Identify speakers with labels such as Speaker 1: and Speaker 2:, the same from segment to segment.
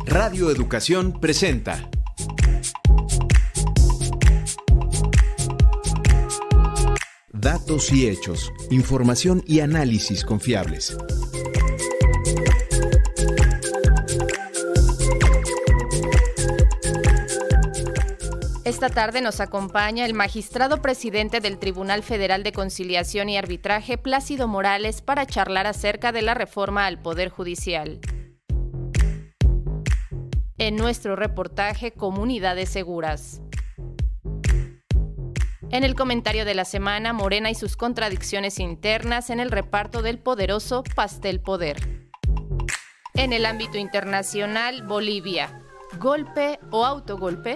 Speaker 1: Radio Educación presenta Datos y hechos, información y análisis confiables.
Speaker 2: Esta tarde nos acompaña el magistrado presidente del Tribunal Federal de Conciliación y Arbitraje, Plácido Morales, para charlar acerca de la reforma al Poder Judicial. En nuestro reportaje, Comunidades Seguras. En el comentario de la semana, Morena y sus contradicciones internas en el reparto del poderoso pastel poder. En el ámbito internacional, Bolivia. ¿Golpe o autogolpe?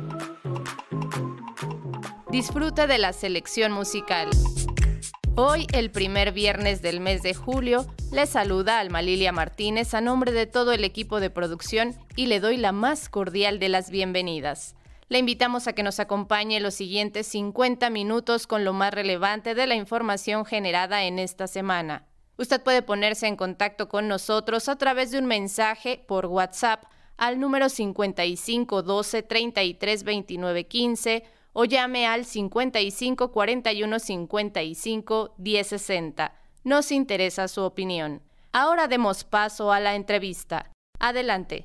Speaker 2: Disfruta de la selección musical. Hoy, el primer viernes del mes de julio, le saluda Alma Lilia Martínez a nombre de todo el equipo de producción y le doy la más cordial de las bienvenidas. Le invitamos a que nos acompañe los siguientes 50 minutos con lo más relevante de la información generada en esta semana. Usted puede ponerse en contacto con nosotros a través de un mensaje por WhatsApp al número 55 12 33 29 15 o llame al 55 41 55 10 60. Nos interesa su opinión. Ahora demos paso a la entrevista. Adelante.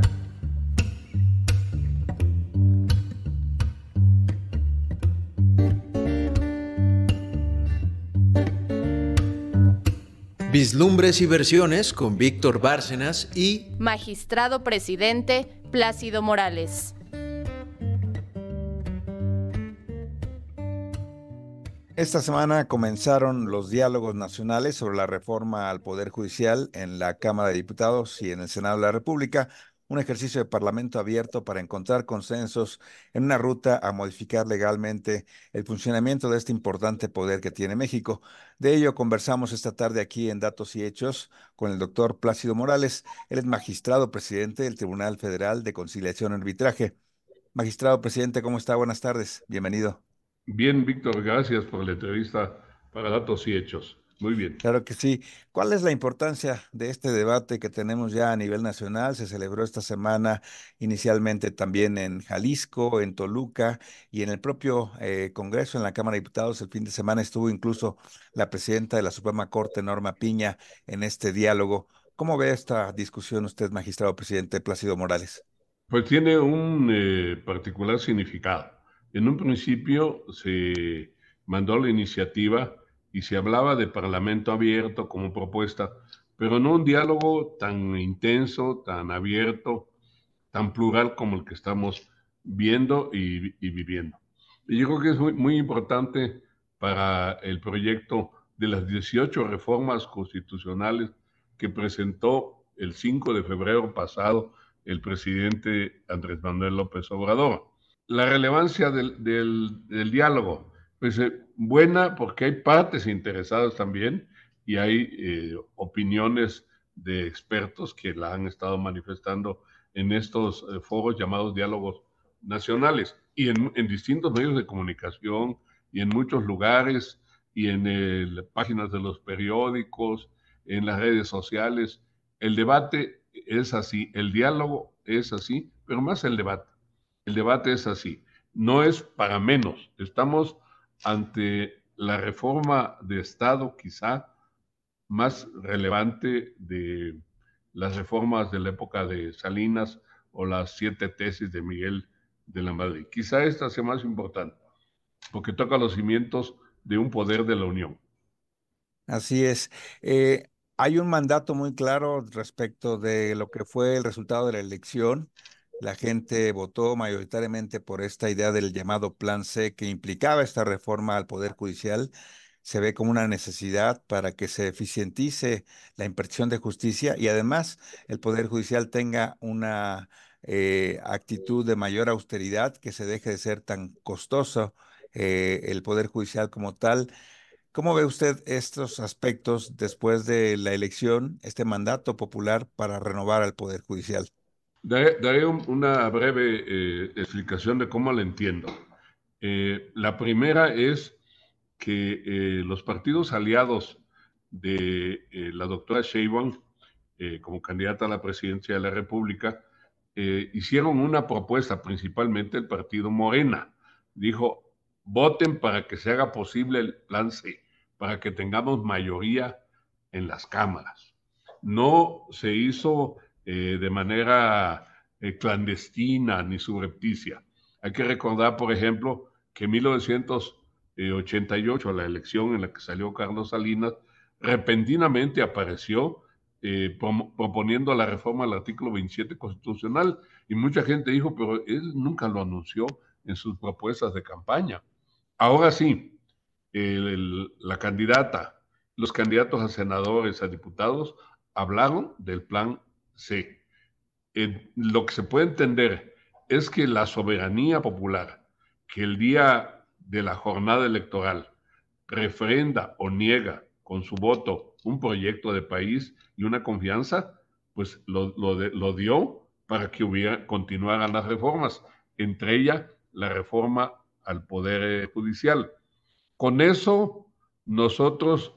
Speaker 1: Vislumbres y versiones con Víctor Bárcenas y
Speaker 2: magistrado presidente Plácido Morales.
Speaker 3: Esta semana comenzaron los diálogos nacionales sobre la reforma al Poder Judicial en la Cámara de Diputados y en el Senado de la República, un ejercicio de parlamento abierto para encontrar consensos en una ruta a modificar legalmente el funcionamiento de este importante poder que tiene México. De ello conversamos esta tarde aquí en Datos y Hechos con el doctor Plácido Morales. Él es magistrado presidente del Tribunal Federal de Conciliación y Arbitraje. Magistrado presidente, ¿cómo está? Buenas tardes, bienvenido.
Speaker 4: Bien, Víctor, gracias por la entrevista para Datos y Hechos. Muy bien.
Speaker 3: Claro que sí. ¿Cuál es la importancia de este debate que tenemos ya a nivel nacional? Se celebró esta semana inicialmente también en Jalisco, en Toluca y en el propio Congreso, en la Cámara de Diputados. El fin de semana estuvo incluso la presidenta de la Suprema Corte, Norma Piña, en este diálogo. ¿Cómo ve esta discusión usted, magistrado presidente Plácido Morales?
Speaker 4: Pues tiene un particular significado. En un principio se mandó la iniciativa y se hablaba de parlamento abierto como propuesta, pero no un diálogo tan intenso, tan abierto, tan plural como el que estamos viendo y viviendo. Y yo creo que es muy importante para el proyecto de las 18 reformas constitucionales que presentó el 5 de febrero pasado el presidente Andrés Manuel López Obrador. La relevancia del diálogo, pues buena porque hay partes interesadas también y hay opiniones de expertos que la han estado manifestando en estos foros llamados diálogos nacionales y en distintos medios de comunicación y en muchos lugares y en páginas de los periódicos, en las redes sociales. El debate es así, el diálogo es así, pero más el debate. El debate es así, no es para menos. Estamos ante la reforma de Estado quizá más relevante de las reformas de la época de Salinas o las 7 tesis de Miguel de la Madrid. Quizá esta sea más importante, porque toca los cimientos de un poder de la Unión.
Speaker 3: Así es. Hay un mandato muy claro respecto de lo que fue el resultado de la elección. La gente votó mayoritariamente por esta idea del llamado Plan C que implicaba esta reforma al Poder Judicial. Se ve como una necesidad para que se eficientice la impartición de justicia y además el Poder Judicial tenga una actitud de mayor austeridad, que se deje de ser tan costoso el Poder Judicial como tal. ¿Cómo ve usted estos aspectos después de la elección, este mandato popular para renovar al Poder Judicial?
Speaker 4: Daré una breve explicación de cómo la entiendo. La primera es que los partidos aliados de la doctora Sheinbaum como candidata a la presidencia de la República hicieron una propuesta, principalmente el partido Morena. Dijo, voten para que se haga posible el plan C, para que tengamos mayoría en las cámaras. No se hizo de manera clandestina ni subrepticia. Hay que recordar, por ejemplo, que en 1988, la elección en la que salió Carlos Salinas, repentinamente apareció proponiendo la reforma al artículo 27 constitucional, y mucha gente dijo, pero él nunca lo anunció en sus propuestas de campaña. Ahora sí, la candidata, los candidatos a senadores, a diputados, hablaron del plan C. Lo que se puede entender es que la soberanía popular, que el día de la jornada electoral refrenda o niega con su voto un proyecto de país y una confianza, pues lo dio para que continuaran las reformas, entre ellas la reforma al Poder Judicial. Con eso nosotros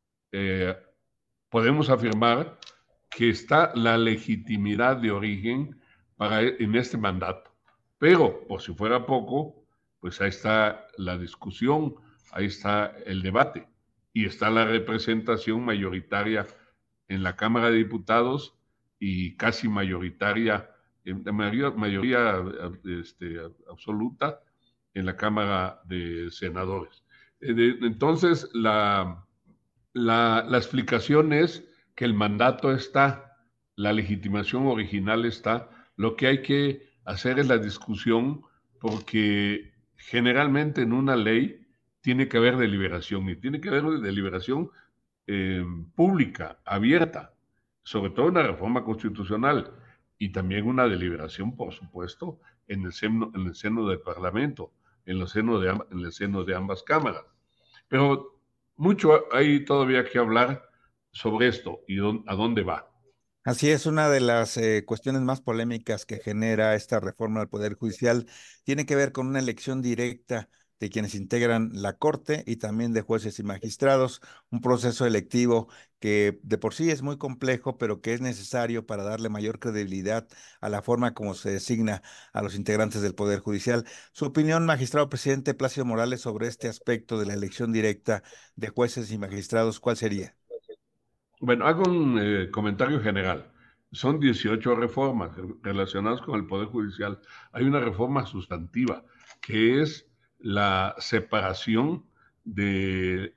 Speaker 4: podemos afirmar que está la legitimidad de origen en este mandato. Pero, por si fuera poco, pues ahí está la discusión, ahí está el debate y está la representación mayoritaria en la Cámara de Diputados y casi mayoritaria, mayoría absoluta en la Cámara de Senadores. Entonces, la explicación es que el mandato está, la legitimación original está, lo que hay que hacer es la discusión, porque generalmente en una ley tiene que haber deliberación, y tiene que haber deliberación pública, abierta, sobre todo una reforma constitucional, y también una deliberación, por supuesto, en el seno del Parlamento, en el seno de ambas cámaras. Pero mucho hay todavía que hablar sobre esto y a dónde va.
Speaker 3: Así es, una de las cuestiones más polémicas que genera esta reforma al Poder Judicial tiene que ver con una elección directa de quienes integran la Corte y también de jueces y magistrados, un proceso electivo que de por sí es muy complejo, pero que es necesario para darle mayor credibilidad a la forma como se designa a los integrantes del Poder Judicial. Su opinión, magistrado presidente Plácido Morales, sobre este aspecto de la elección directa de jueces y magistrados, ¿cuál sería?
Speaker 4: Bueno, hago un comentario general. Son 18 reformas relacionadas con el Poder Judicial. Hay una reforma sustantiva, que es la separación de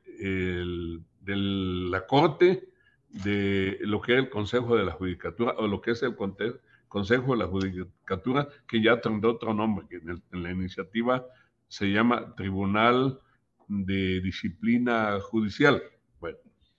Speaker 4: la Corte de lo que es el Consejo de la Judicatura, o lo que es el Consejo de la Judicatura, que ya tendrá otro nombre, que en la iniciativa se llama Tribunal de Disciplina Judicial. Bueno,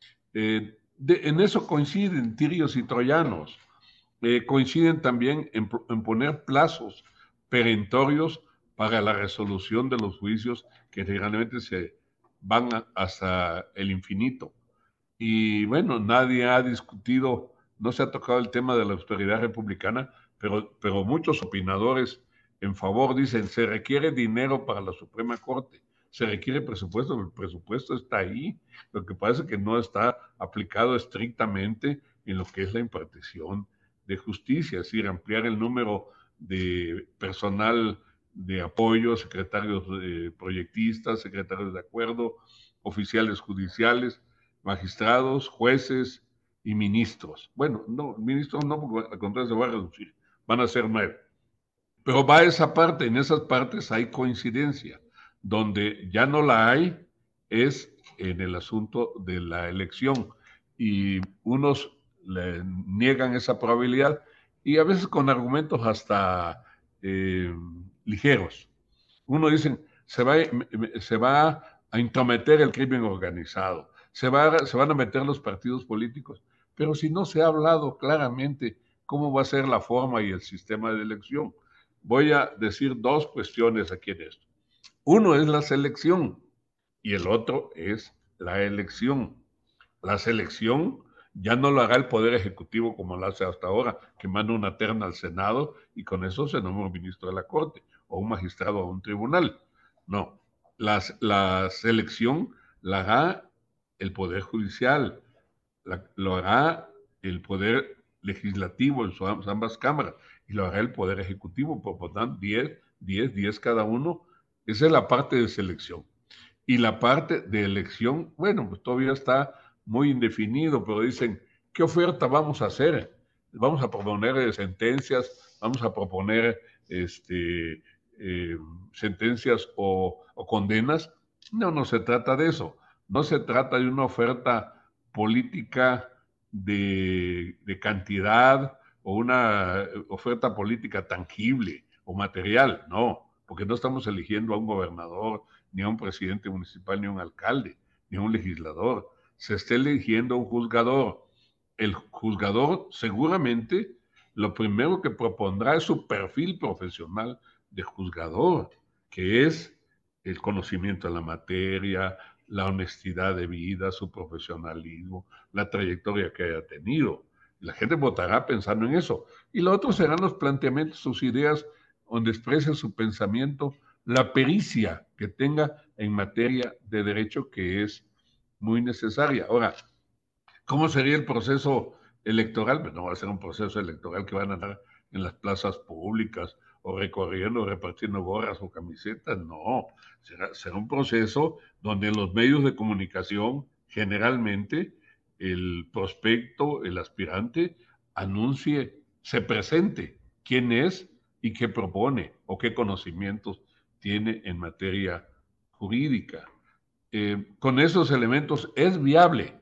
Speaker 4: en eso coinciden tirios y troyanos. Coinciden también en poner plazos perentorios para la resolución de los juicios que generalmente se van hasta el infinito. Y bueno, nadie ha discutido, no se ha tocado el tema de la autoridad republicana, pero muchos opinadores en favor dicen, se requiere dinero para la Suprema Corte, se requiere presupuesto, el presupuesto está ahí, lo que pasa es que no está aplicado estrictamente en lo que es la impartición de justicia, es decir, ampliar el número de personal de apoyo, secretarios proyectistas, secretarios de acuerdo, oficiales judiciales, magistrados, jueces y ministros. Bueno, no, ministros no, porque al contrario se va a reducir, van a ser 9. Pero va a esa parte, en esas partes hay coincidencia. Donde ya no la hay es en el asunto de la elección, y unos le niegan esa probabilidad, y a veces con argumentos hasta ligeros. Uno dice, se va a intrometer el crimen organizado, se van a meter los partidos políticos, pero si no se ha hablado claramente cómo va a ser la forma y el sistema de elección. Voy a decir dos cuestiones aquí en esto. Uno es la selección y el otro es la elección. La selección ya no lo hará el Poder Ejecutivo como lo hace hasta ahora, que manda una terna al Senado y con eso se nombra un ministro de la Corte o un magistrado a un tribunal. No, la selección la hará el Poder Judicial, lo hará Legislativo en ambas cámaras, y lo hará el Poder Ejecutivo, por tanto, 10 cada uno. Esa es la parte de selección. Y la parte de elección, bueno, pues todavía está muy indefinido, pero dicen, ¿qué oferta vamos a hacer? Vamos a proponer sentencias, vamos a proponer sentencias o condenas. No se trata de eso. No se trata de una oferta política de cantidad o una oferta política tangible o material, no, porque no estamos eligiendo a un gobernador, ni a un presidente municipal, ni a un alcalde, ni a un legislador. Se está eligiendo a un juzgador. El juzgador seguramente lo primero que propondrá es su perfil profesional de juzgador, que es el conocimiento de la materia, la honestidad de vida, su profesionalismo, la trayectoria que haya tenido. La gente votará pensando en eso. Y lo otro serán los planteamientos, sus ideas, donde exprese su pensamiento, la pericia que tenga en materia de derecho, que es muy necesaria. Ahora, ¿cómo sería el proceso electoral? Pues no va a ser un proceso electoral que van a andar en las plazas públicas o recorriendo, o repartiendo gorras o camisetas. No, será un proceso donde en los medios de comunicación, generalmente, el prospecto, el aspirante, anuncie, se presente quién es y qué propone o qué conocimientos tiene en materia jurídica. Con esos elementos es viable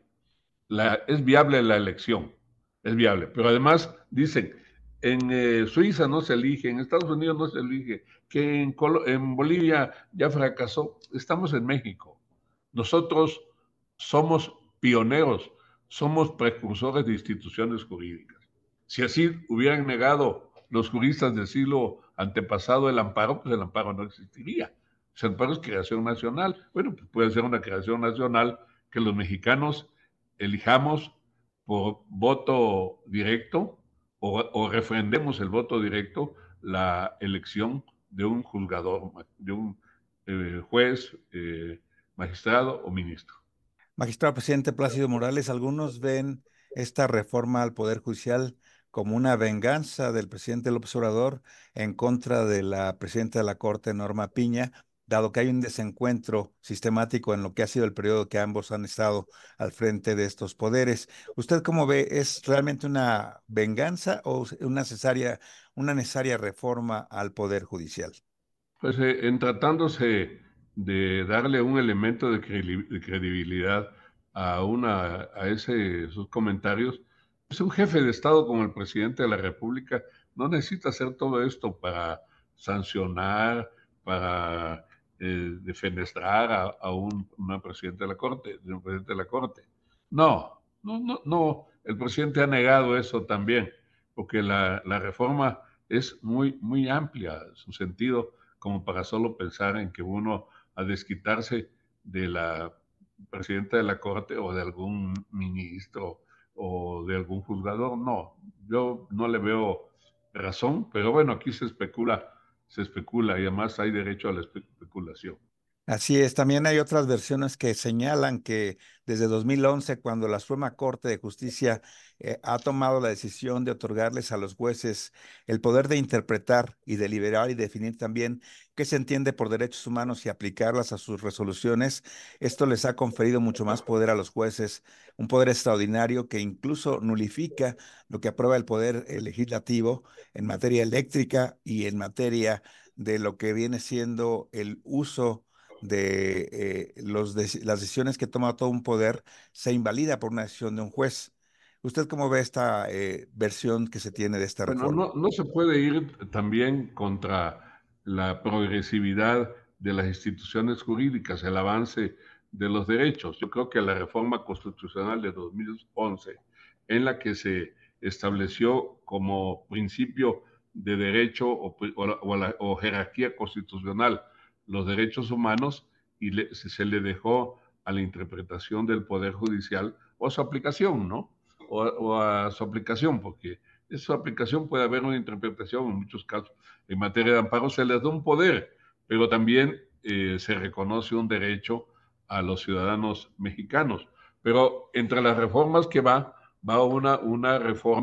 Speaker 4: la elección, es viable. Pero además dicen, en Suiza no se elige, en Estados Unidos no se elige, que en Bolivia ya fracasó. Estamos en México. Nosotros somos pioneros, somos precursores de instituciones jurídicas. Si así hubieran negado los juristas del siglo antepasado el amparo, pues el amparo no existiría. El amparo es creación nacional. Bueno, pues puede ser una creación nacional que los mexicanos elijamos por voto directo o refrendemos el voto directo la elección de un juzgador, de un juez, magistrado o ministro.
Speaker 3: Magistrado presidente Plácido Morales, algunos ven esta reforma al Poder Judicial como una venganza del presidente López Obrador en contra de la presidenta de la Corte, Norma Piña, dado que hay un desencuentro sistemático en lo que ha sido el periodo que ambos han estado al frente de estos poderes. ¿Usted cómo ve? ¿Es realmente una venganza o una necesaria reforma al Poder Judicial?
Speaker 4: Pues en tratándose de darle un elemento de credibilidad a esos comentarios, pues un jefe de Estado como el presidente de la República no necesita hacer todo esto para sancionar, para defenestrar a una presidenta de la Corte, de un presidente de la Corte. No, el presidente ha negado eso también, porque la reforma es muy amplia, su sentido, como para solo pensar en que uno a desquitarse de la presidenta de la Corte o de algún ministro o de algún juzgador. No, yo no le veo razón, pero bueno, aquí se especula y además hay derecho a la especulación.
Speaker 3: Así es, también hay otras versiones que señalan que desde 2011, cuando la Suprema Corte de Justicia ha tomado la decisión de otorgarles a los jueces el poder de interpretar y deliberar y definir también qué se entiende por derechos humanos y aplicarlas a sus resoluciones, esto les ha conferido mucho más poder a los jueces, un poder extraordinario que incluso nulifica lo que aprueba el poder legislativo en materia eléctrica y en materia de lo que viene siendo el uso de las decisiones que toma todo un poder se invalida por una decisión de un juez. ¿Usted cómo ve esta versión que se tiene de esta
Speaker 4: Bueno,
Speaker 3: reforma?
Speaker 4: no se puede ir también contra la progresividad de las instituciones jurídicas, el avance de los derechos. Yo creo que la reforma constitucional de 2011, en la que se estableció como principio de derecho o jerarquía constitucional los derechos humanos y se le dejó a la interpretación del Poder Judicial o a su aplicación, ¿no? O a su aplicación, porque en su aplicación puede haber una interpretación en muchos casos. En materia de amparo se les da un poder, pero también se reconoce un derecho a los ciudadanos mexicanos. Pero entre las reformas que va una reforma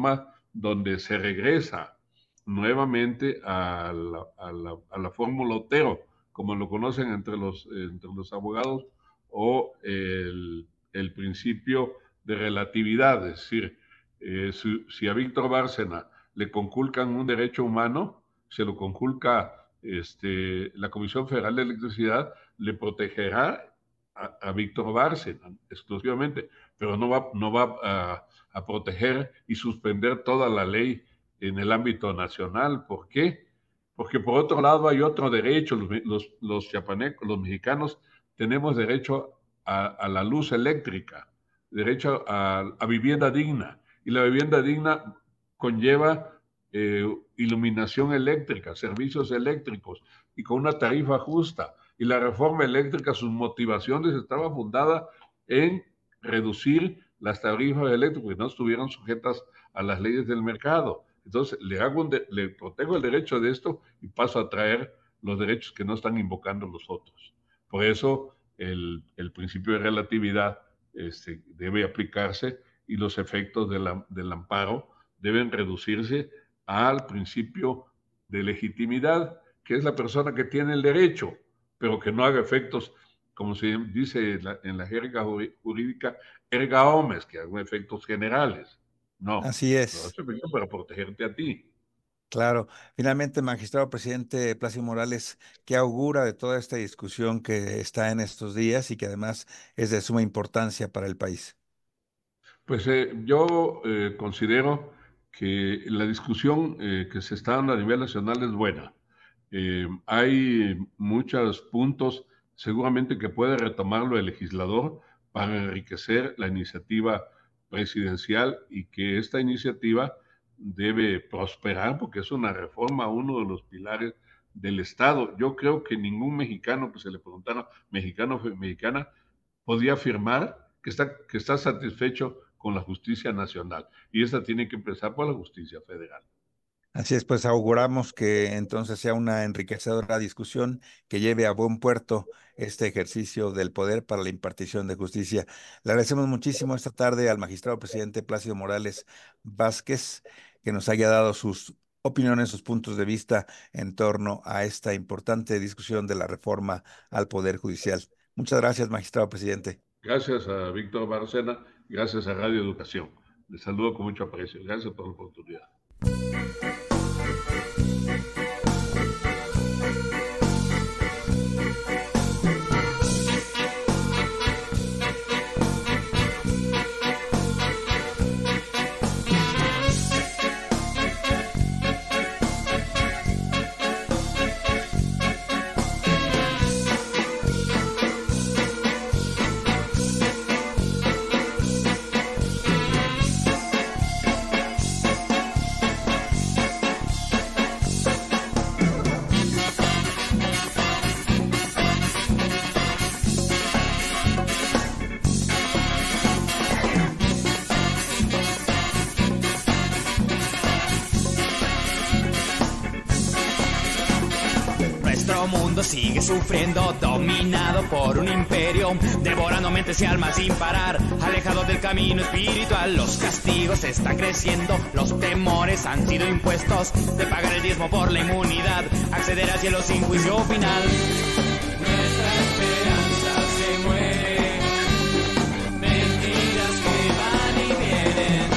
Speaker 4: donde se regresa nuevamente a la fórmula Otero, como lo conocen entre los abogados, o el principio de relatividad, es decir, si a Víctor Bárcena le conculcan un derecho humano, se lo conculca la Comisión Federal de Electricidad, le protegerá a Víctor Bárcena exclusivamente, pero no va a proteger y suspender toda la ley en el ámbito nacional. ¿Por qué? Porque por otro lado hay otro derecho. Los chiapanecos, los mexicanos, tenemos derecho a la luz eléctrica, derecho a vivienda digna, y la vivienda digna conlleva iluminación eléctrica, servicios eléctricos, y con una tarifa justa. Y la reforma eléctrica, sus motivaciones estaba fundada en reducir las tarifas eléctricas, que no estuvieran sujetas a las leyes del mercado. Entonces, le protejo el derecho de esto y paso a traer los derechos que no están invocando los otros. Por eso, el principio de relatividad debe aplicarse, y los efectos del amparo deben reducirse al principio de legitimidad, que es la persona que tiene el derecho, pero que no haga efectos, como se dice en la jerga jurídica, erga omnes, que hagan efectos generales. No,
Speaker 3: así es.
Speaker 4: No hace efecto para protegerte a ti.
Speaker 3: Claro. Finalmente, magistrado presidente Plácido Morales, ¿qué augura de toda esta discusión que está en estos días y que además es de suma importancia para el país?
Speaker 4: Pues yo considero que la discusión que se está dando a nivel nacional es buena. Hay muchos puntos seguramente que puede retomarlo el legislador para enriquecer la iniciativa presidencial, y que esta iniciativa debe prosperar porque es una reforma a uno de los pilares del Estado. Yo creo que ningún mexicano que se le preguntara, mexicano o mexicana, podía afirmar que está satisfecho con la justicia nacional, y esta tiene que empezar por la justicia federal.
Speaker 3: Así es, pues auguramos que entonces sea una enriquecedora discusión que lleve a buen puerto este ejercicio del poder para la impartición de justicia. Le agradecemos muchísimo esta tarde al magistrado presidente Plácido Morales Vázquez que nos haya dado sus opiniones, sus puntos de vista en torno a esta importante discusión de la reforma al Poder Judicial. Muchas gracias, magistrado presidente.
Speaker 4: Gracias a Víctor Bárcena, gracias a Radio Educación. Les saludo con mucho aprecio. Gracias por la oportunidad.
Speaker 5: Mundo sigue sufriendo, dominado por un imperio, devorando mentes y almas sin parar, alejado del camino espiritual. Los castigos están creciendo, los temores han sido impuestos, de pagar el diezmo por la inmunidad, acceder al cielo sin juicio final. Nuestra esperanza se muere, mentiras que van y vienen,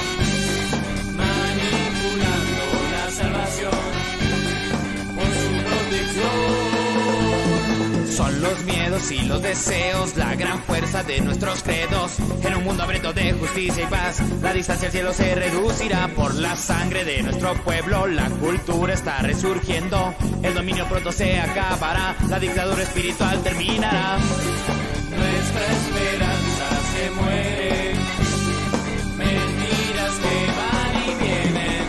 Speaker 5: manipulando la salvación por su protección. Son los miedos y los deseos, la gran fuerza de nuestros credos. En un mundo hambriento de justicia y paz, la distancia al cielo se reducirá por la sangre de nuestro pueblo. La cultura está resurgiendo, el dominio pronto se acabará, la dictadura espiritual terminará. Nuestra esperanza se muere, mentiras que van y vienen,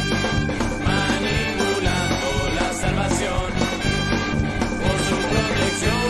Speaker 5: manipulando la salvación por su protección.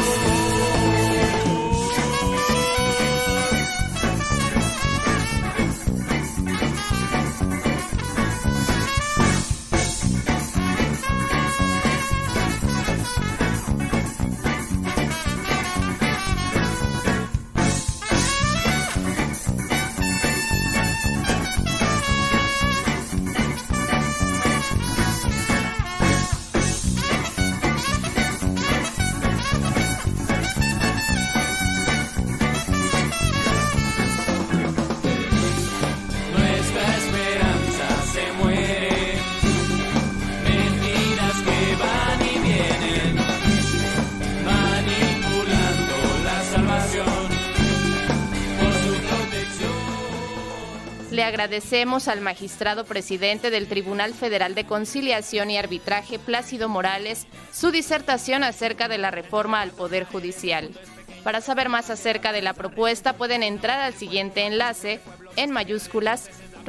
Speaker 2: Agradecemos al magistrado presidente del Tribunal Federal de Conciliación y Arbitraje, Plácido Morales, su disertación acerca de la reforma al Poder Judicial. Para saber más acerca de la propuesta pueden entrar al siguiente enlace, en mayúsculas,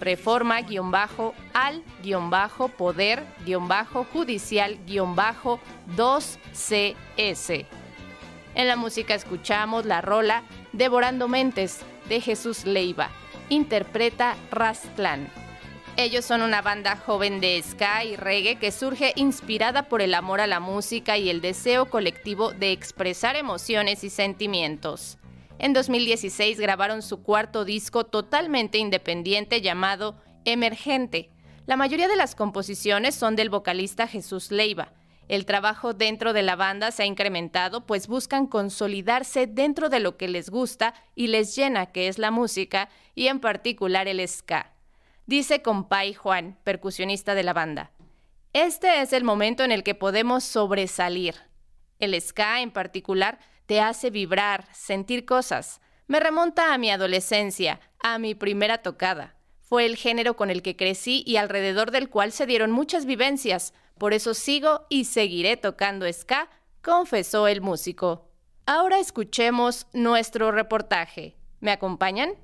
Speaker 2: reforma-al-poder-judicial-2CS. En la música escuchamos la rola Devorando Mentes, de Jesús Leiva. Interpreta Rastlán. Ellos son una banda joven de ska y reggae que surge inspirada por el amor a la música y el deseo colectivo de expresar emociones y sentimientos. En 2016 grabaron su cuarto disco totalmente independiente llamado Emergente. La mayoría de las composiciones son del vocalista Jesús Leiva. El trabajo dentro de la banda se ha incrementado, pues buscan consolidarse dentro de lo que les gusta y les llena, que es la música, y en particular el ska. Dice Compay Juan, percusionista de la banda: este es el momento en el que podemos sobresalir. El ska, en particular, te hace vibrar, sentir cosas. Me remonta a mi adolescencia, a mi primera tocada. Fue el género con el que crecí y alrededor del cual se dieron muchas vivencias. Por eso sigo y seguiré tocando ska, confesó el músico. Ahora escuchemos nuestro reportaje. ¿Me acompañan?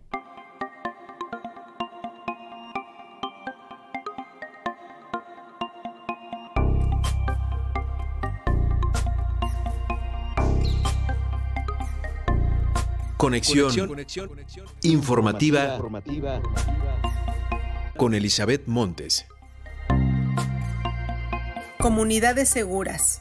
Speaker 1: Conexión informativa con Elizabeth Montes.
Speaker 6: Comunidades seguras.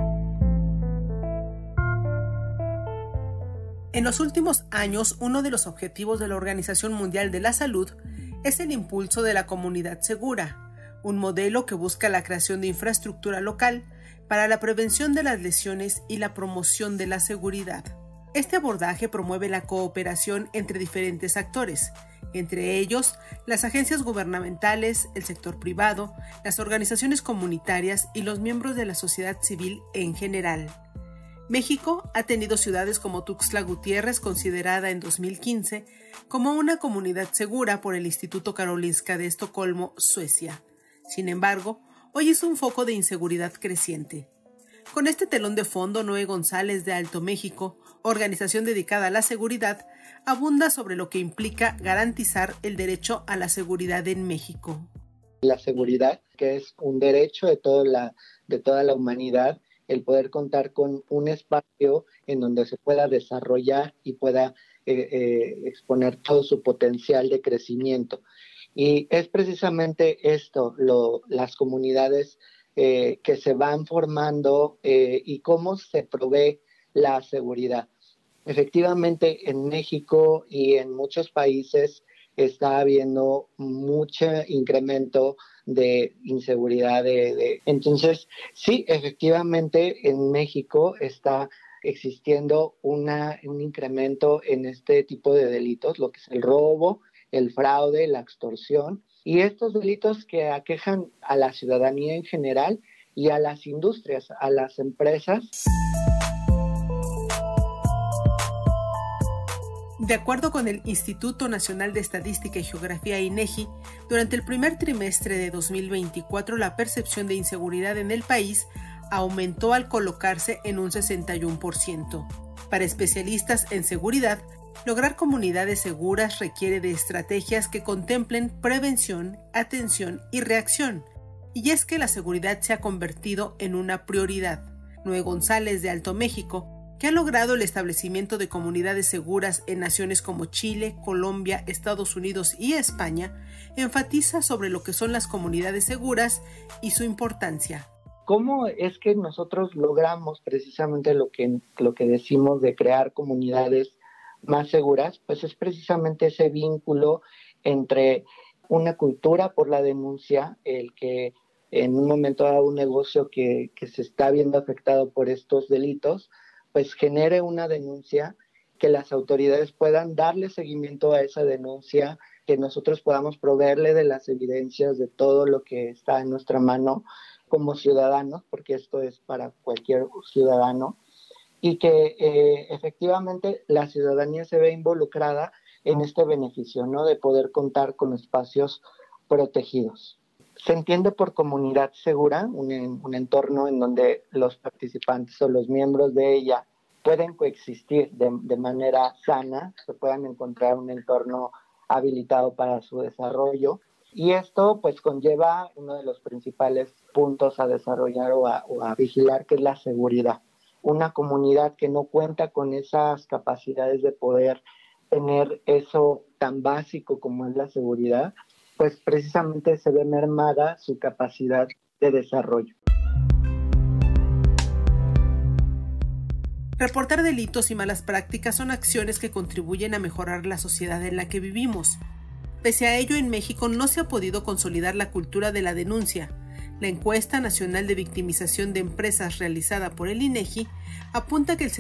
Speaker 6: En los últimos años, uno de los objetivos de la Organización Mundial de la Salud es el impulso de la comunidad segura, un modelo que busca la creación de infraestructura local para la prevención de las lesiones y la promoción de la seguridad. Este abordaje promueve la cooperación entre diferentes actores, entre ellos las agencias gubernamentales, el sector privado, las organizaciones comunitarias y los miembros de la sociedad civil en general. México ha tenido ciudades como Tuxtla Gutiérrez, considerada en 2015 como una comunidad segura por el Instituto Karolinska de Estocolmo, Suecia. Sin embargo, hoy es un foco de inseguridad creciente. Con este telón de fondo, Noé González de Alto México, organización dedicada a la seguridad, abunda sobre lo que implica garantizar el derecho a la seguridad en México.
Speaker 7: La seguridad, que es un derecho de toda la humanidad, el poder contar con un espacio en donde se pueda desarrollar y pueda exponer todo su potencial de crecimiento. Y es precisamente esto, las comunidades que se van formando y cómo se provee la seguridad. Efectivamente, en México y en muchos países está habiendo mucho incremento de inseguridad. Entonces, sí, efectivamente, en México está existiendo un incremento en este tipo de delitos, lo que es el robo, el fraude, la extorsión, y estos delitos que aquejan a la ciudadanía en general y a las industrias, a las empresas.
Speaker 6: De acuerdo con el Instituto Nacional de Estadística y Geografía INEGI, durante el primer trimestre de 2024 la percepción de inseguridad en el país aumentó al colocarse en un 61%. Para especialistas en seguridad, lograr comunidades seguras requiere de estrategias que contemplen prevención, atención y reacción. Y es que la seguridad se ha convertido en una prioridad. Noé González de Alto México, que ha logrado el establecimiento de comunidades seguras en naciones como Chile, Colombia, Estados Unidos y España, enfatiza sobre lo que son las comunidades seguras y su importancia.
Speaker 7: ¿Cómo es que nosotros logramos precisamente lo que decimos de crear comunidades más seguras? Pues es precisamente ese vínculo entre una cultura por la denuncia, el que en un momento dado un negocio que se está viendo afectado por estos delitos, pues genere una denuncia, que las autoridades puedan darle seguimiento a esa denuncia, que nosotros podamos proveerle de las evidencias de todo lo que está en nuestra mano como ciudadanos, porque esto es para cualquier ciudadano, y que efectivamente la ciudadanía se ve involucrada en este beneficio, ¿no? De poder contar con espacios protegidos. Se entiende por comunidad segura un entorno en donde los participantes o los miembros de ella pueden coexistir de manera sana, se puedan encontrar un entorno habilitado para su desarrollo. Y esto pues conlleva uno de los principales puntos a desarrollar o a vigilar, que es la seguridad. Una comunidad que no cuenta con esas capacidades de poder tener eso tan básico como es la seguridad, pues precisamente se ve mermada su capacidad de desarrollo.
Speaker 6: Reportar delitos y malas prácticas son acciones que contribuyen a mejorar la sociedad en la que vivimos. Pese a ello, en México no se ha podido consolidar la cultura de la denuncia. La encuesta nacional de victimización de empresas realizada por el INEGI apunta que el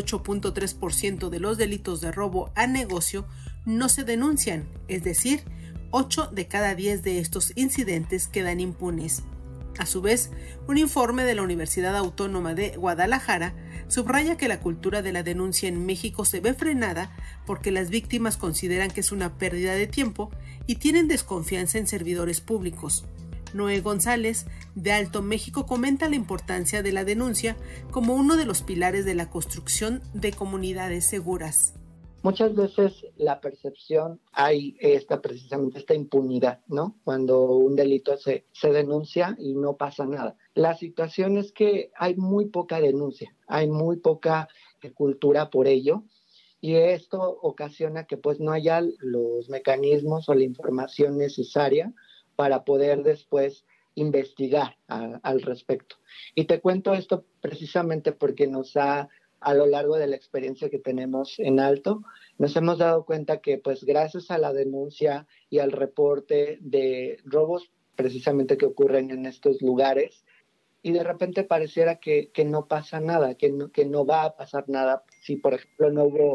Speaker 6: 78.3% de los delitos de robo a negocio no se denuncian, es decir, 8 de cada 10 de estos incidentes quedan impunes. A su vez, un informe de la Universidad Autónoma de Guadalajara subraya que la cultura de la denuncia en México se ve frenada porque las víctimas consideran que es una pérdida de tiempo y tienen desconfianza en servidores públicos. Noé González, de Alto México, comenta la importancia de la denuncia como uno de los pilares de la construcción de comunidades seguras.
Speaker 7: Muchas veces la percepción hay precisamente esta impunidad, ¿no? Cuando un delito se denuncia y no pasa nada. La situación es que hay muy poca denuncia, hay muy poca cultura por ello, y esto ocasiona que pues no haya los mecanismos o la información necesaria para poder después investigar al respecto. Y te cuento esto precisamente porque a lo largo de la experiencia que tenemos en Alto, nos hemos dado cuenta que pues gracias a la denuncia y al reporte de robos precisamente que ocurren en estos lugares, y de repente pareciera que no pasa nada, que no va a pasar nada si por ejemplo no hubo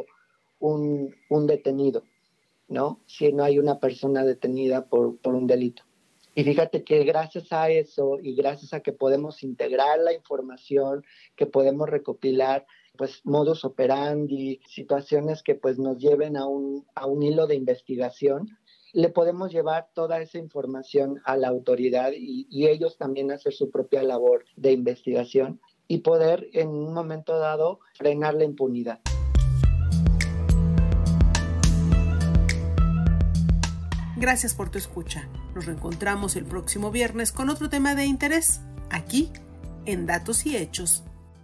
Speaker 7: un detenido, ¿no? Si no hay una persona detenida por un delito. Y fíjate que gracias a eso y gracias a que podemos integrar la información, que podemos recopilar pues modus operandi, situaciones que pues nos lleven a un hilo de investigación, le podemos llevar toda esa información a la autoridad y ellos también hacer su propia labor de investigación y poder en un momento dado frenar la impunidad.
Speaker 6: Gracias por tu escucha. Nos reencontramos el próximo viernes con otro tema de interés, aquí en Datos y Hechos.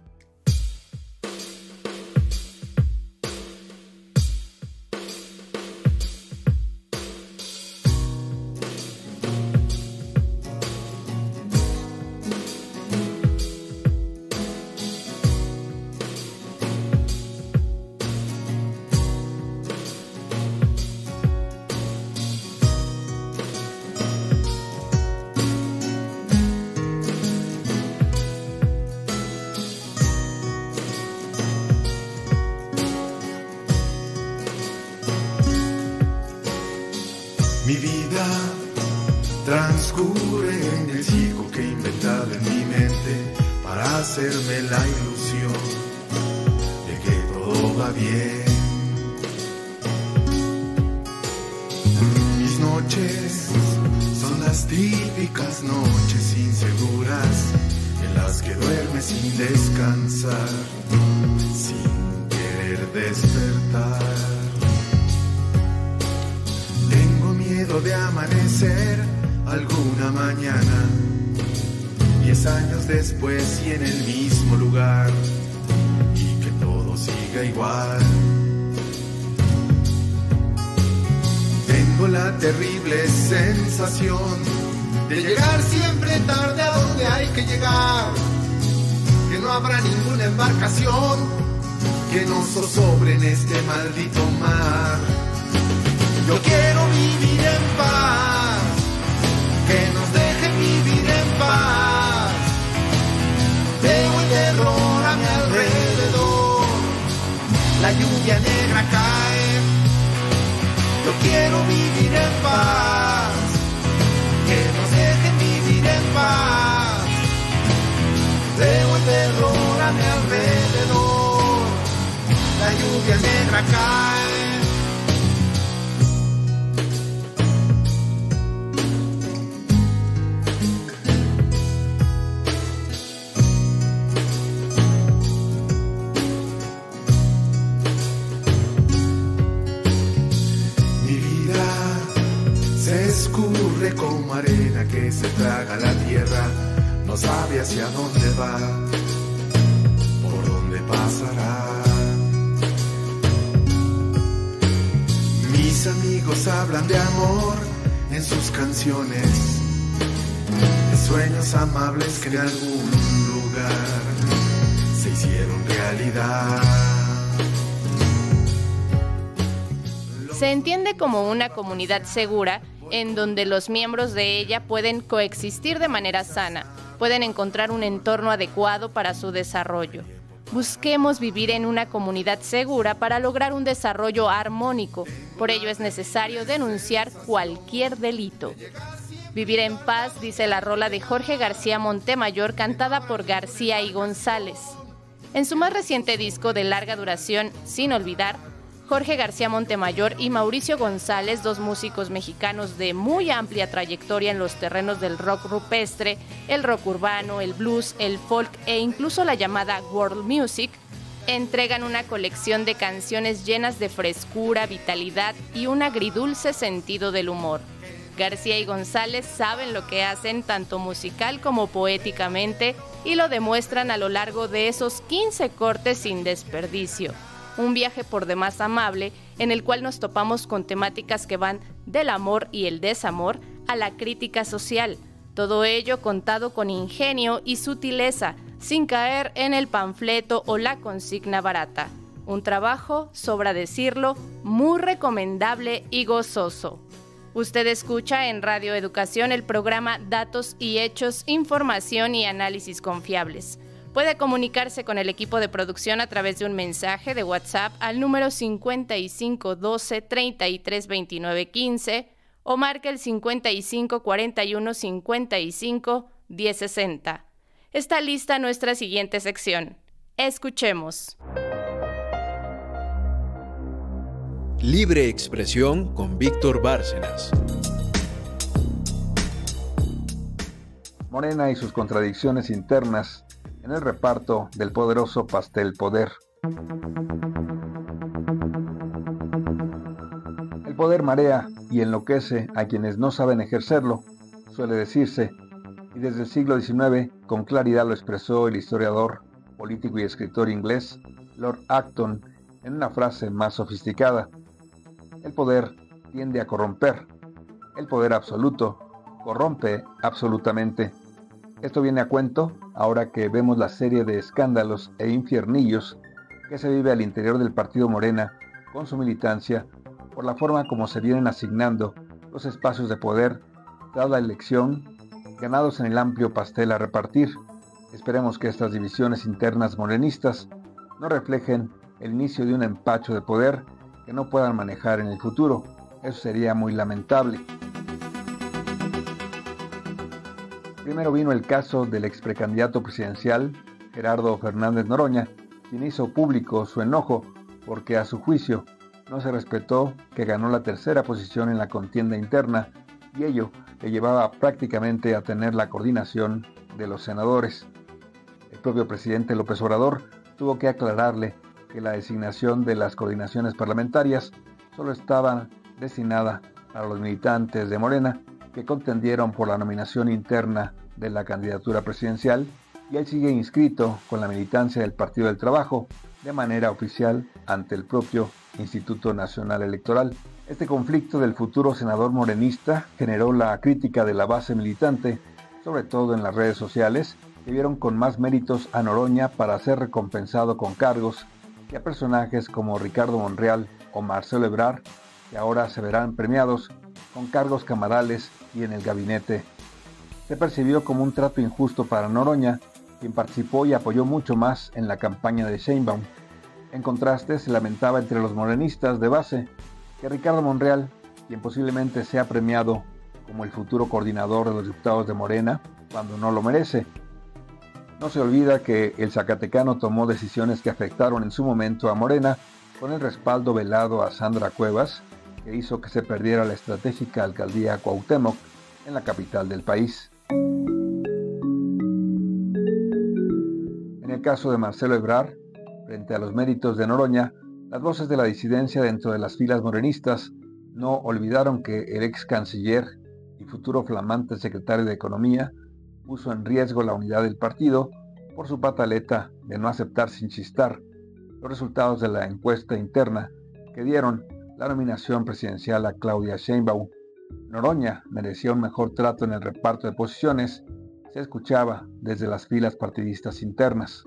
Speaker 8: Mi vida transcurre en el circo que he inventado en mi mente para hacerme la ilusión de que todo va bien. Mis noches son las típicas noches inseguras en las que duermes sin descansar, sin querer despertar. Miedo de amanecer alguna mañana, 10 años después y en el mismo lugar, y que todo siga igual. Tengo la terrible sensación de llegar siempre tarde a donde hay que llegar, que no habrá ninguna embarcación que nos zozobre en este maldito mar. Yo quiero vivir en paz, que nos dejen vivir en paz. Veo el terror a mi alrededor, la lluvia negra cae. Yo quiero vivir en paz, que nos dejen vivir en paz. Veo el terror a mi alrededor, la lluvia negra cae. se traga la tierra, no sabe hacia dónde va, por dónde pasará. Mis amigos hablan de amor en sus canciones, de sueños amables que en algún lugar se hicieron realidad.
Speaker 2: Se entiende como una comunidad segura en donde los miembros de ella pueden coexistir de manera sana, pueden encontrar un entorno adecuado para su desarrollo. Busquemos vivir en una comunidad segura para lograr un desarrollo armónico. Por ello es necesario denunciar cualquier delito. Vivir en paz, dice la rola de Jorge García Montemayor, cantada por García y González. En su más reciente disco de larga duración, Sin Olvidar, Jorge García Montemayor y Mauricio González, dos músicos mexicanos de muy amplia trayectoria en los terrenos del rock rupestre, el rock urbano, el blues, el folk e incluso la llamada world music, entregan una colección de canciones llenas de frescura, vitalidad y un agridulce sentido del humor. García y González saben lo que hacen tanto musical como poéticamente y lo demuestran a lo largo de esos 15 cortes sin desperdicio. Un viaje por demás amable en el cual nos topamos con temáticas que van del amor y el desamor a la crítica social. Todo ello contado con ingenio y sutileza, sin caer en el panfleto o la consigna barata. Un trabajo, sobra decirlo, muy recomendable y gozoso. Usted escucha en Radio Educación el programa Datos y Hechos, Información y Análisis Confiables. Puede comunicarse con el equipo de producción a través de un mensaje de WhatsApp al número 55 12 33 29 15 o marque el 55 41 55 10 60. Está lista nuestra siguiente sección. Escuchemos.
Speaker 1: Libre Expresión con Víctor Bárcenas.
Speaker 3: Morena y sus contradicciones internas en el reparto del poderoso pastel poder. El poder marea y enloquece a quienes no saben ejercerlo, suele decirse, y desde el siglo XIX con claridad lo expresó el historiador, político y escritor inglés Lord Acton en una frase más sofisticada. El poder tiende a corromper. El poder absoluto corrompe absolutamente. Esto viene a cuento ahora que vemos la serie de escándalos e infiernillos que se vive al interior del partido Morena con su militancia por la forma como se vienen asignando los espacios de poder tras la elección ganados en el amplio pastel a repartir. Esperemos que estas divisiones internas morenistas no reflejen el inicio de un empacho de poder que no puedan manejar en el futuro. Eso sería muy lamentable. Primero vino el caso del ex precandidato presidencial Gerardo Fernández Noroña, quien hizo público su enojo porque a su juicio no se respetó que ganó la tercera posición en la contienda interna y ello le llevaba prácticamente a tener la coordinación de los senadores. El propio presidente López Obrador tuvo que aclararle que la designación de las coordinaciones parlamentarias solo estaba destinada a los militantes de Morena que contendieron por la nominación interna de la candidatura presidencial y él sigue inscrito con la militancia del Partido del Trabajo de manera oficial ante el propio Instituto Nacional Electoral. Este conflicto del futuro senador morenista generó la crítica de la base militante, sobre todo en las redes sociales, que vieron con más méritos a Noroña para ser recompensado con cargos que a personajes como Ricardo Monreal o Marcelo Ebrard, que ahora se verán premiados con cargos camarales y en el gabinete. Se percibió como un trato injusto para Noroña, quien participó y apoyó mucho más en la campaña de Sheinbaum. En contraste, se lamentaba entre los morenistas de base que Ricardo Monreal, quien posiblemente sea premiado como el futuro coordinador de los diputados de Morena, cuando no lo merece. No se olvida que el zacatecano tomó decisiones que afectaron en su momento a Morena, con el respaldo velado a Sandra Cuevas, que hizo que se perdiera la estratégica alcaldía Cuauhtémoc en la capital del país. En el caso de Marcelo Ebrard, frente a los méritos de Noroña, las voces de la disidencia dentro de las filas morenistas no olvidaron que el ex canciller y futuro flamante secretario de Economía, puso en riesgo la unidad del partido por su pataleta de no aceptar sin chistar los resultados de la encuesta interna que dieron la nominación presidencial a Claudia Sheinbaum. Noroña merecía un mejor trato en el reparto de posiciones, se escuchaba desde las filas partidistas internas.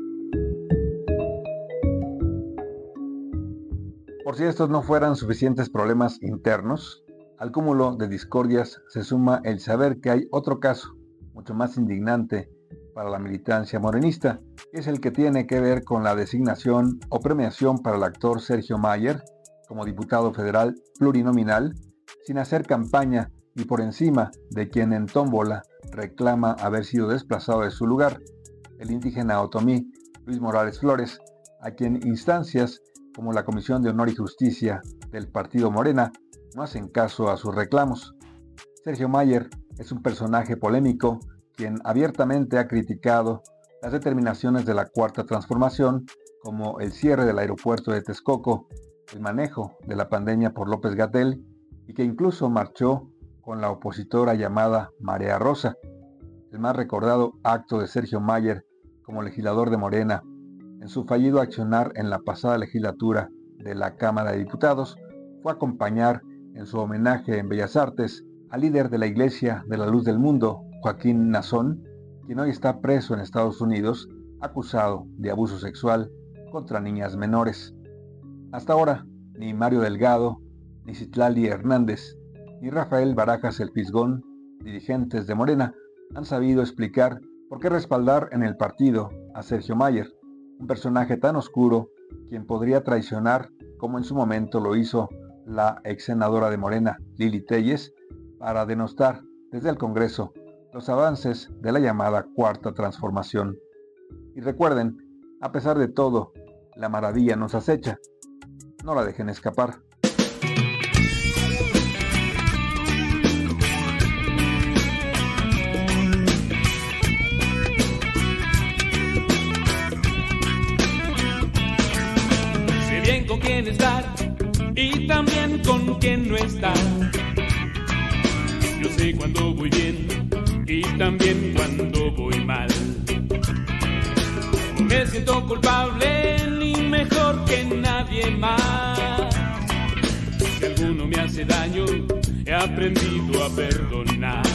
Speaker 3: Por si estos no fueran suficientes problemas internos, al cúmulo de discordias se suma el saber que hay otro caso, mucho más indignante para la militancia morenista, que es el que tiene que ver con la designación o premiación para el actor Sergio Mayer como diputado federal plurinominal, sin hacer campaña y por encima de quien en tómbola reclama haber sido desplazado de su lugar, el indígena otomí Luis Morales Flores, a quien instancias como la Comisión de Honor y Justicia del Partido Morena no hacen caso a sus reclamos. Sergio Mayer es un personaje polémico quien abiertamente ha criticado las determinaciones de la Cuarta Transformación, como el cierre del aeropuerto de Texcoco, el manejo de la pandemia por López-Gatell, y que incluso marchó con la opositora llamada Marea Rosa. El más recordado acto de Sergio Mayer como legislador de Morena en su fallido accionar en la pasada legislatura de la Cámara de Diputados fue acompañar en su homenaje en Bellas Artes al líder de la Iglesia de la Luz del Mundo, Joaquín Nazón, quien hoy está preso en Estados Unidos, acusado de abuso sexual contra niñas menores. Hasta ahora, ni Mario Delgado, ni Citlali Hernández, ni Rafael Barajas el Fisgón, dirigentes de Morena, han sabido explicar por qué respaldar en el partido a Sergio Mayer, un personaje tan oscuro, quien podría traicionar, como en su momento lo hizo la ex senadora de Morena, Lili Telles, para denostar desde el Congreso los avances de la llamada Cuarta Transformación. Y recuerden, a pesar de todo, la maravilla nos acecha. No la dejen escapar.
Speaker 5: Sé bien con quién estar y también con quién no estar. Yo sé cuando voy bien y también cuando voy mal. No me siento culpable ni mejor que nadie más. Si alguno me hace daño, he aprendido a perdonar.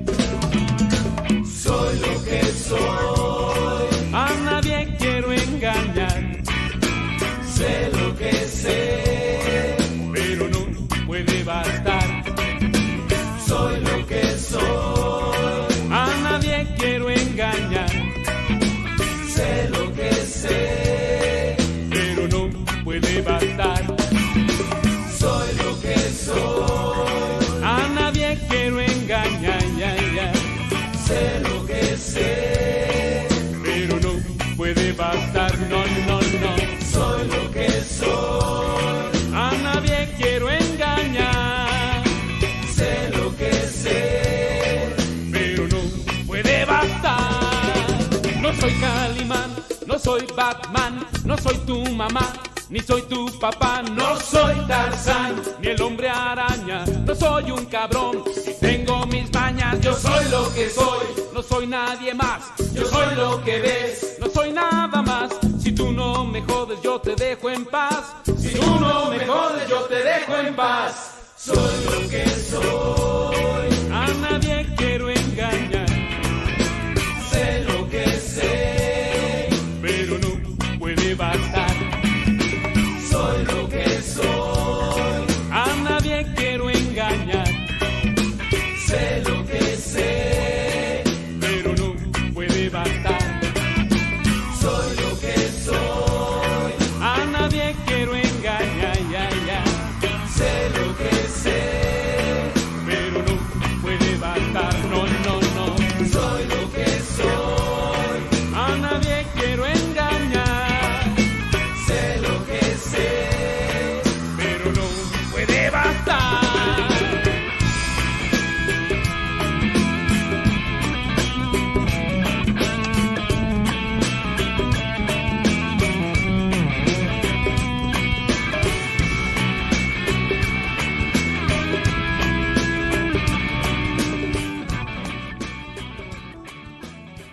Speaker 5: Soy lo que soy, a nadie quiero engañar. Sé lo que sé, pero no puede bastar. Soy lo que soy, a nadie quiero engañar. Sé lo que sé, pero no puede bastar. Soy lo que soy, a nadie quiero engañar. Sé lo que sé, pero no puede bastar. No, no, no. Soy lo que soy, a nadie quiero engañar. Sé lo que sé, pero no puede bastar. No soy Calimán, no soy Batman, no soy tu mamá, ni soy tu papá. No soy Tarzán, ni el hombre araña, no soy un cabrón, y tengo mis mañas. Yo soy lo que soy, no soy nadie más. Yo soy lo que ves, no soy nada más. Si tú no me jodes, yo te dejo en paz. Si tú no me jodes, yo te dejo en paz. Soy lo que soy, a nadie quiero engañar. Sé lo que sé, pero no puede bastar. Soy lo que soy, a nadie quiero engañar. Sé lo que sé, pero no puede bastar. Soy lo que soy, a nadie quiero engañar. Sé lo que sé, pero no puede bastar. No, no, no.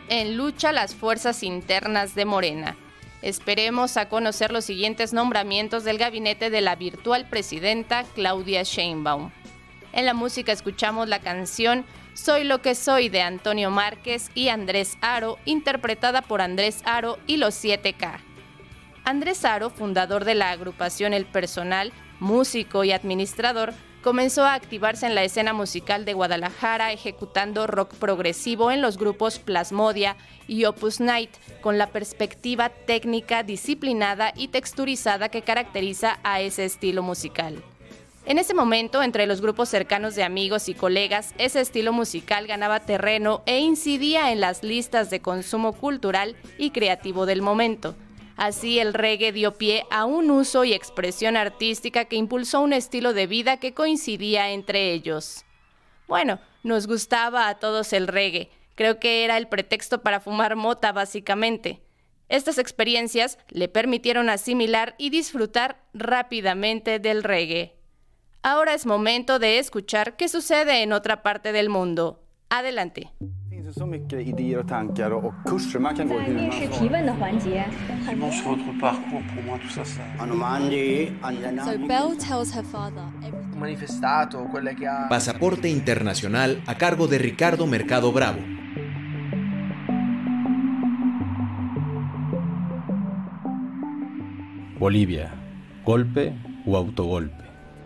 Speaker 2: en lucha las fuerzas internas de Morena. Esperemos a conocer los siguientes nombramientos del gabinete de la virtual presidenta Claudia Sheinbaum. En la música escuchamos la canción Soy lo que soy de Antonio Márquez y Andrés Haro, interpretada por Andrés Haro y los 7K. Andrés Haro, fundador de la agrupación El Personal, músico y administrador, comenzó a activarse en la escena musical de Guadalajara ejecutando rock progresivo en los grupos Plasmodia y Opus Night, con la perspectiva técnica, disciplinada y texturizada que caracteriza a ese estilo musical. En ese momento, entre los grupos cercanos de amigos y colegas, ese estilo musical ganaba terreno e incidía en las listas de consumo cultural y creativo del momento. Así, el reggae dio pie a un uso y expresión artística que impulsó un estilo de vida que coincidía entre ellos. Bueno, nos gustaba a todos el reggae. Creo que era el pretexto para fumar mota, básicamente. Estas experiencias le permitieron asimilar y disfrutar rápidamente del reggae. Ahora es momento de escuchar qué sucede en otra parte del mundo. Adelante.
Speaker 9: Så mycket idéer och tankar och kurser man kan gå hur man
Speaker 10: So Belle tells her father.
Speaker 1: Pasaporte Internacional a cargo de Ricardo Mercado Bravo.
Speaker 11: Bolivia. ¿Golpe o autogolpe?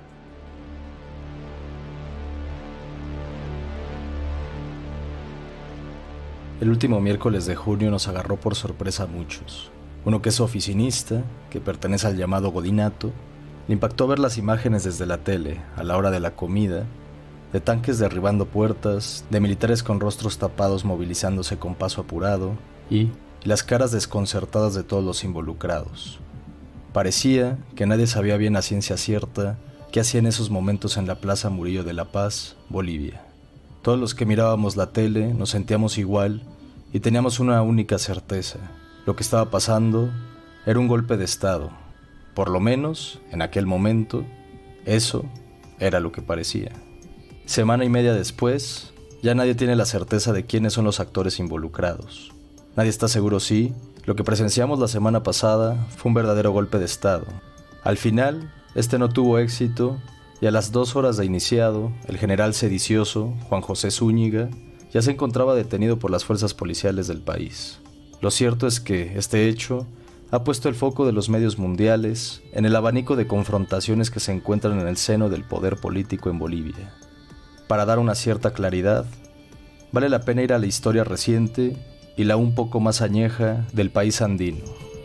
Speaker 11: El último miércoles de junio nos agarró por sorpresa a muchos. Uno que es oficinista, que pertenece al llamado godinato, le impactó ver las imágenes desde la tele, a la hora de la comida, de tanques derribando puertas, de militares con rostros tapados movilizándose con paso apurado y las caras desconcertadas de todos los involucrados. Parecía que nadie sabía bien a ciencia cierta qué hacía en esos momentos en la Plaza Murillo de La Paz, Bolivia. Todos los que mirábamos la tele nos sentíamos igual y teníamos una única certeza. Lo que estaba pasando era un golpe de Estado. Por lo menos, en aquel momento, eso era lo que parecía. Semana y media después, ya nadie tiene la certeza de quiénes son los actores involucrados. Nadie está seguro si lo que presenciamos la semana pasada fue un verdadero golpe de Estado. Al final, este no tuvo éxito y a las 2 horas de iniciado, el general sedicioso, Juan José Zúñiga, ya se encontraba detenido por las fuerzas policiales del país. Lo cierto es que este hecho ha puesto el foco de los medios mundiales en el abanico de confrontaciones que se encuentran en el seno del poder político en Bolivia. Para dar una cierta claridad, vale la pena ir a la historia reciente y la un poco más añeja del país andino.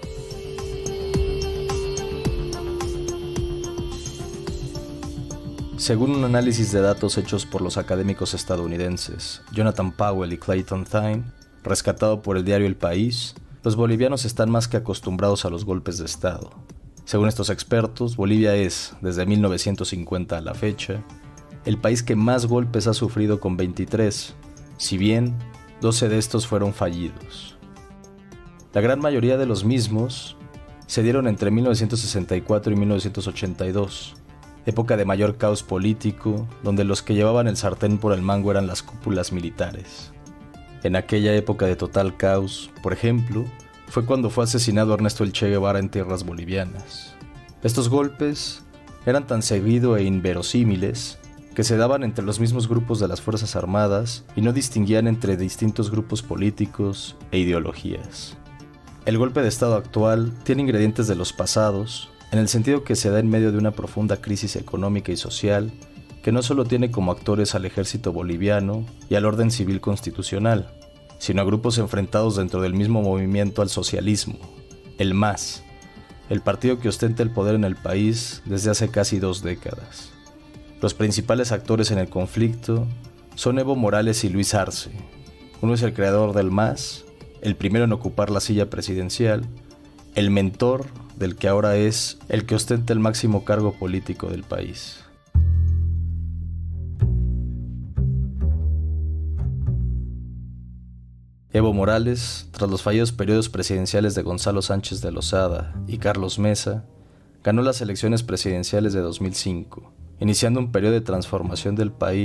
Speaker 11: Según un análisis de datos hechos por los académicos estadounidenses Jonathan Powell y Clayton Thine, rescatado por el diario El País, los bolivianos están más que acostumbrados a los golpes de Estado. Según estos expertos, Bolivia es, desde 1950 a la fecha, el país que más golpes ha sufrido con 23, si bien 12 de estos fueron fallidos. La gran mayoría de los mismos se dieron entre 1964 y 1982, época de mayor caos político, donde los que llevaban el sartén por el mango eran las cúpulas militares. En aquella época de total caos, por ejemplo, fue cuando fue asesinado Ernesto El Che Guevara en tierras bolivianas. Estos golpes eran tan seguidos e inverosímiles que se daban entre los mismos grupos de las Fuerzas Armadas y no distinguían entre distintos grupos políticos e ideologías. El golpe de Estado actual tiene ingredientes de los pasados, en el sentido que se da en medio de una profunda crisis económica y social que no solo tiene como actores al ejército boliviano y al orden civil constitucional, sino a grupos enfrentados dentro del mismo movimiento al socialismo, el MAS, el partido que ostenta el poder en el país desde hace casi 2 décadas. Los principales actores en el conflicto son Evo Morales y Luis Arce. Uno es el creador del MAS, el primero en ocupar la silla presidencial, el mentor del que ahora es el que ostenta el máximo cargo político del país. Evo Morales, tras los fallidos periodos presidenciales de Gonzalo Sánchez de Lozada y Carlos Mesa, ganó las elecciones presidenciales de 2005, iniciando un periodo de transformación del país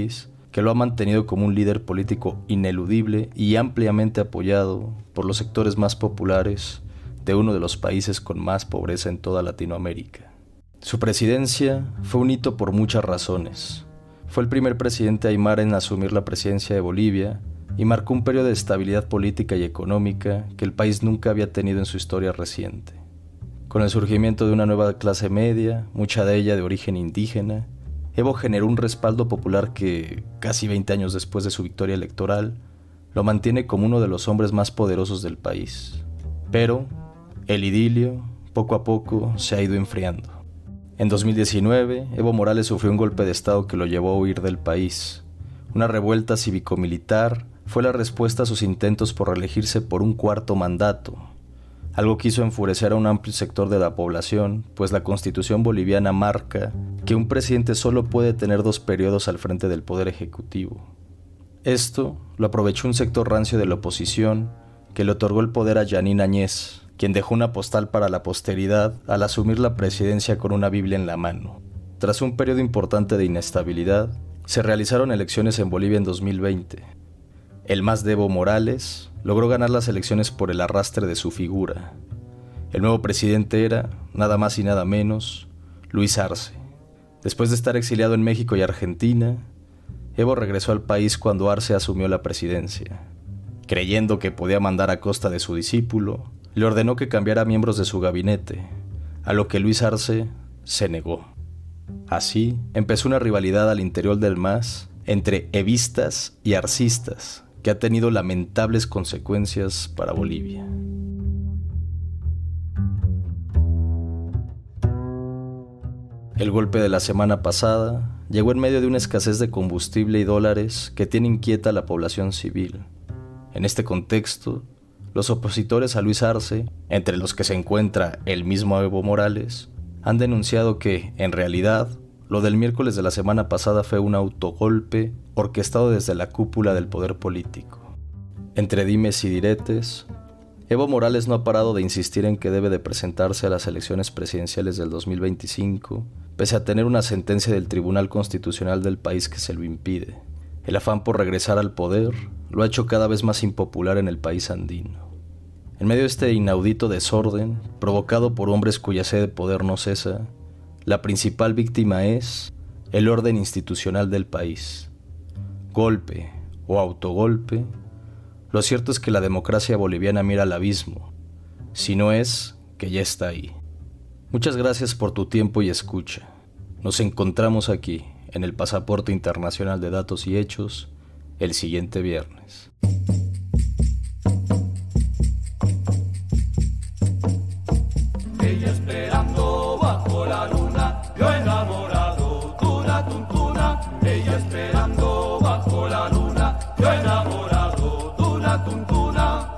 Speaker 11: que lo ha mantenido como un líder político ineludible y ampliamente apoyado por los sectores más populares de uno de los países con más pobreza en toda Latinoamérica. Su presidencia fue un hito por muchas razones. Fue el primer presidente aymara en asumir la presidencia de Bolivia y marcó un periodo de estabilidad política y económica que el país nunca había tenido en su historia reciente. Con el surgimiento de una nueva clase media, mucha de ella de origen indígena, Evo generó un respaldo popular que, casi 20 años después de su victoria electoral, lo mantiene como uno de los hombres más poderosos del país. Pero el idilio, poco a poco, se ha ido enfriando. En 2019, Evo Morales sufrió un golpe de estado que lo llevó a huir del país. Una revuelta cívico-militar fue la respuesta a sus intentos por reelegirse por un cuarto mandato, algo que hizo enfurecer a un amplio sector de la población, pues la Constitución boliviana marca que un presidente solo puede tener 2 periodos al frente del Poder Ejecutivo. Esto lo aprovechó un sector rancio de la oposición que le otorgó el poder a Yanín Añez, quien dejó una postal para la posteridad al asumir la presidencia con una Biblia en la mano. Tras un periodo importante de inestabilidad, se realizaron elecciones en Bolivia en 2020. El MAS de Evo Morales logró ganar las elecciones por el arrastre de su figura. El nuevo presidente era, nada más y nada menos, Luis Arce. Después de estar exiliado en México y Argentina, Evo regresó al país cuando Arce asumió la presidencia. Creyendo que podía mandar a costa de su discípulo, le ordenó que cambiara miembros de su gabinete, a lo que Luis Arce se negó. Así empezó una rivalidad al interior del MAS entre evistas y arcistas, que ha tenido lamentables consecuencias para Bolivia. El golpe de la semana pasada llegó en medio de una escasez de combustible y dólares que tiene inquieta a la población civil. En este contexto, los opositores a Luis Arce, entre los que se encuentra el mismo Evo Morales, han denunciado que, en realidad, lo del miércoles de la semana pasada fue un autogolpe orquestado desde la cúpula del poder político. Entre dimes y diretes, Evo Morales no ha parado de insistir en que debe de presentarse a las elecciones presidenciales del 2025, pese a tener una sentencia del Tribunal Constitucional del país que se lo impide. El afán por regresar al poder lo ha hecho cada vez más impopular en el país andino. En medio de este inaudito desorden, provocado por hombres cuya sed de poder no cesa, la principal víctima es el orden institucional del país. Golpe o autogolpe, lo cierto es que la democracia boliviana mira al abismo, si no es que ya está ahí. Muchas gracias por tu tiempo y escucha. Nos encontramos aquí, en el Pasaporte Internacional de Datos y Hechos, el siguiente viernes.
Speaker 5: Ella esperando bajo la luna, yo enamorado, tuna, tuntuna. Ella esperando bajo la luna, yo enamorado, tuna, tuntuna.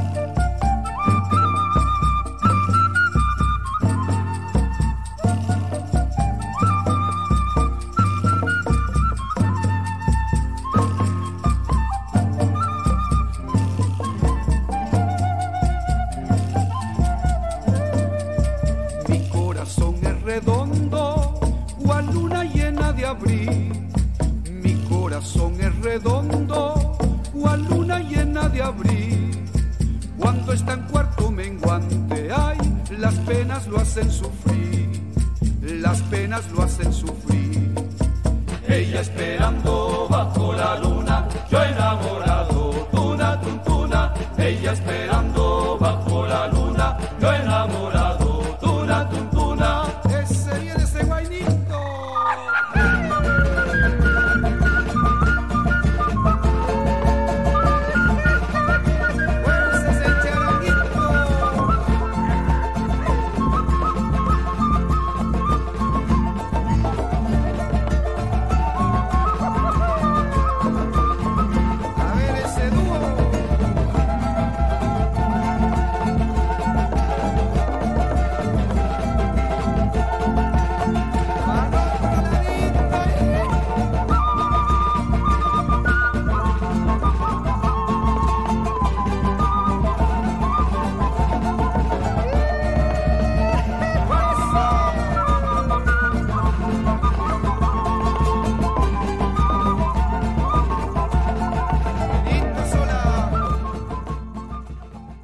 Speaker 5: Mi corazón es redondo, cual luna llena de abril. Cuando está en cuarto menguante, ay, las penas lo hacen sufrir, las penas lo hacen sufrir. Ella esperando bajo la luna, yo enamorado, tuna, tuntuna. Ella esperando bajo la luna, yo enamorado, tuna, tuntuna. Ese viene ese guainito.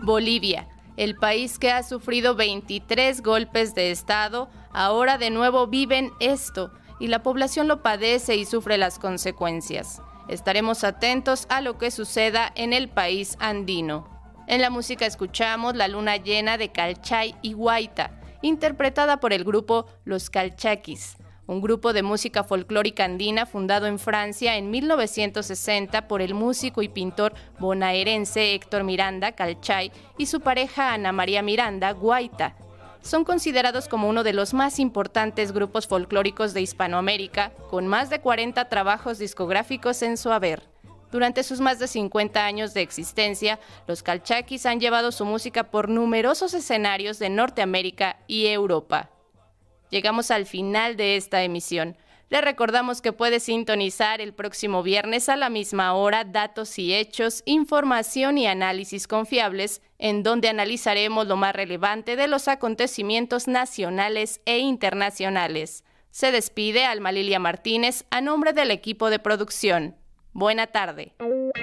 Speaker 2: Bolivia, el país que ha sufrido 23 golpes de Estado, ahora de nuevo viven esto y la población lo padece y sufre las consecuencias. Estaremos atentos a lo que suceda en el país andino. En la música escuchamos La luna llena de Calchay y Guaita, interpretada por el grupo Los Calchaquis, un grupo de música folclórica andina fundado en Francia en 1960 por el músico y pintor bonaerense Héctor Miranda Calchay y su pareja Ana María Miranda Guaita. Son considerados como uno de los más importantes grupos folclóricos de Hispanoamérica, con más de 40 trabajos discográficos en su haber. Durante sus más de 50 años de existencia, los Calchaquis han llevado su música por numerosos escenarios de Norteamérica y Europa. Llegamos al final de esta emisión. Le recordamos que puede sintonizar el próximo viernes a la misma hora Datos y Hechos, información y análisis confiables, en donde analizaremos lo más relevante de los acontecimientos nacionales e internacionales. Se despide Alma Lilia Martínez a nombre del equipo de producción. Buena tarde.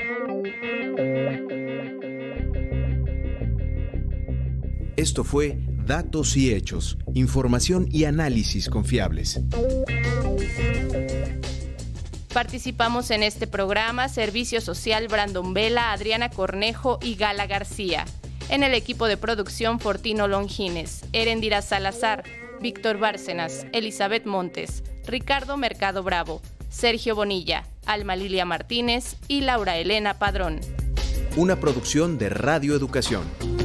Speaker 1: Esto fue Datos y Hechos, información y análisis confiables.
Speaker 2: Participamos en este programa Servicio Social Brandon Vela, Adriana Cornejo y Gala García. En el equipo de producción Fortino Longines, Erendira Salazar, Víctor Bárcenas, Elizabeth Montes, Ricardo Mercado Bravo, Sergio Bonilla, Alma Lilia Martínez y Laura Elena Padrón.
Speaker 1: Una producción de Radio Educación.